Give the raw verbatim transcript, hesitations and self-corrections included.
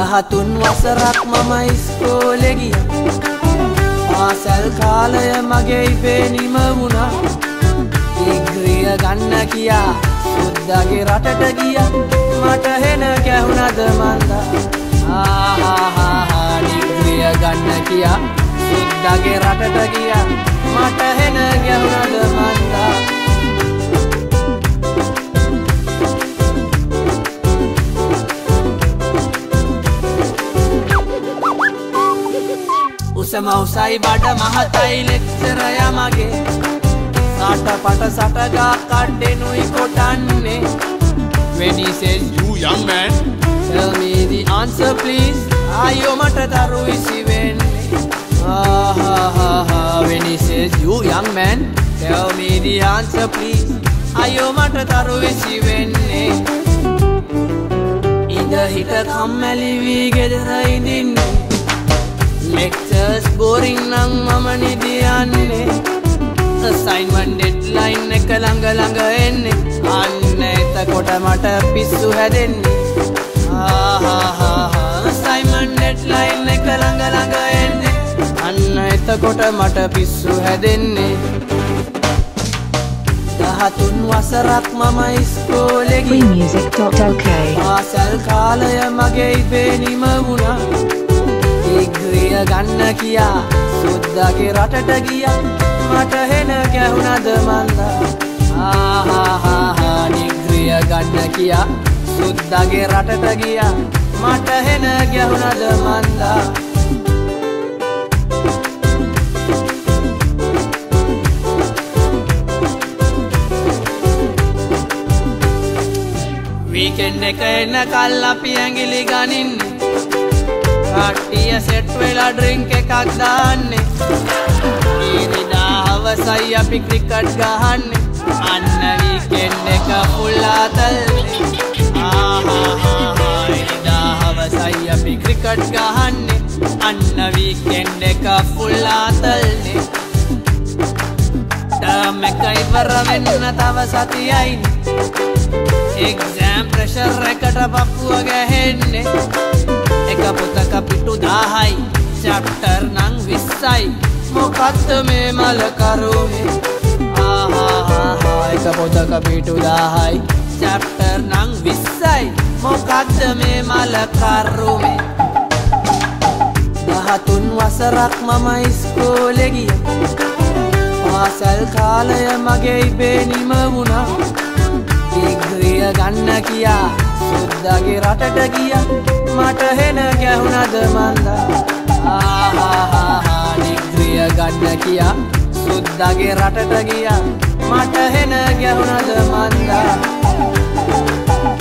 දහතුන් වසරක් මම ඉස්කෝලේ ගියා. පාසල් කාලය මගේ ඉපෙනීම වුණා. ඩිග්‍රිය ගන්න කියා සුද්දාගේ රටට ගියා. මට හෙන ගැහුණද මන්දා. ආහා ඩිග්‍රිය ගන්න කියා සුද්දාගේ රටට ගියා. මට හෙන ගැහුණද මන්දා. උසම උසයි බඩ මහතයි ලෙක්චරය මගේ. සාට පට සටගා කඩ්ඩෙනුයි කොටන්නේ. When he says you young man, tell me the answer please. ආයෝ මට දරු ඉසි වෙන්නේ. ආහා when he says you young man, tell me the answer please. ආයෝ මට දරු ඉසි වෙන්නේ. ඉඳ හිට කම්මැලි වී ගෙදර ඉඳින්නේ. Lectures boring nang mama nidiyanne. Assignment deadline එක ළඟ ළඟ එන්නේ. අන්න එතකොට මට පිස්සු හැදෙන්නේ. ආහා assignment deadline එක ළඟ ළඟ එන්නේ. අන්න එතකොට මට පිස්සු හැදෙන්නේ. දහතුන් වසරක් මම ඉස්කෝලේ ගියා. free music dot l k. පාසල් කාලය මගේ ඉපෙනීම වුණා. ඩිග්‍රිය ගන්න කියා සුද්දාගේ රටට ගියා. මට හෙන ගැහුණද මන්දා. ආහා ඩිග්‍රිය ගන්න කියා සුද්දාගේ රටට ගියා. මට හෙන ගැහුණද මන්දා. වීකෙන්ඩ් එක එනකල් අපි ඇඟිලි ගනින්නේ. කට්ටිය සෙට් වෙලා ඩ්‍රින්ක් එකක් දාන්නේ. ඉරිදා හවසයි අපි ක්‍රිකට් ගහන්නේ. අන්න වීකෙන්ඩ් එක ෆුල් ආතල්නේ. ආහා ඉරිදා හවසයි අපි ක්‍රිකට් ගහන්නේ. අන්න වීකෙන්ඩ් එක ෆුල් ආතල්නේ. ටර්ම් එක ඉවර වෙන්න තව සතියයිනේ. එක්සෑම් ප්‍රෙෂර් එකට පපුව ගැහෙන්නේ. එක පොතක පිටු දාහයි චැප්ටර් නං විස්සයි. මොකක්ද මේ මල කරුමේ. ආහා එක පොතක පිටු දාහයි චැප්ටර් නං විස්සයි. මොකක්ද මේ මල කරුමේ. දහතුන් වසරක් මම ඉස්කෝලේ ගියා. පාසල් කාලය මගේ ඉපෙනීම වුණා. ඩිග්‍රිය ගන්න කියා සුද්දාගේ රටට ගියා. මට හෙන ගැහුණද මන්දා. ආහා ඩිග්‍රිය ගන්න කියා සුද්දාගේ රටට ගියා. මට හෙන ගැහුණද මන්දා.